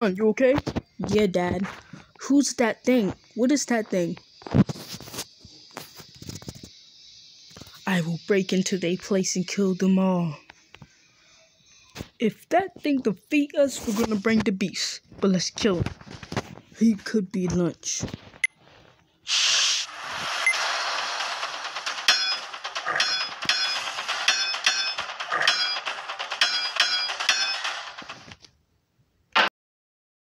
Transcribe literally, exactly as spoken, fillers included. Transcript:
You okay? Yeah, Dad. Who's that thing? What is that thing? I will break into their place and kill them all. If that thing defeat us, we're gonna bring the beast. But let's kill him. He could be lunch.